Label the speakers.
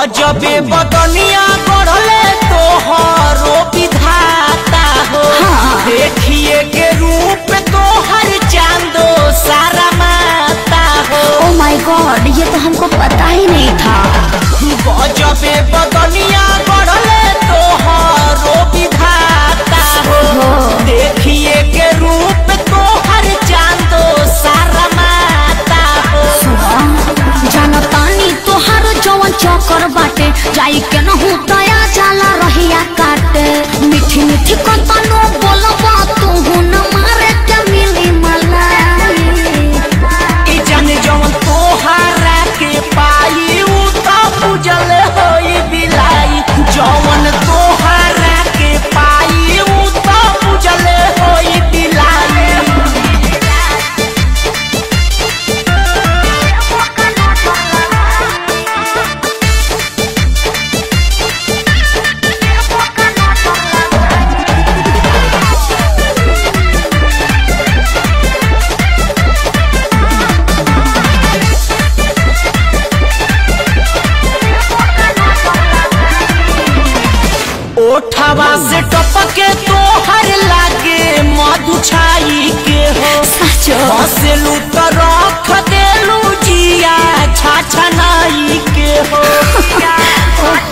Speaker 1: गजबे बदनिया गढ़ले तोहरो विधाता हो। देखिए के रूप तोहर चांदो सारा माता हो।
Speaker 2: ओह माय गॉड, ये तो हमको पता ही नहीं था।
Speaker 1: गजबे बदनिया गढ़ले तोहरो विधाता हो। देखिए के रूप तोहर चांदो सारा माता हो।
Speaker 2: जानतानी तोहर जवन चक्कर बाटे, जाई के नहु दया जाला रहिया काटे। मीठी मीठी कतनो बोलबा तू न मारे के मिली मलाई।
Speaker 1: ई जाने जवन तोहरा के पाई उ तो पूजल होई बिलाई। जवन तोहरा के पाई उ तो पूजल होई बिलाई। ओठवा से टपके तोहर लागे मधु छाई के हो। हंसलू तो रख देलू जिया छाछनाई के हो।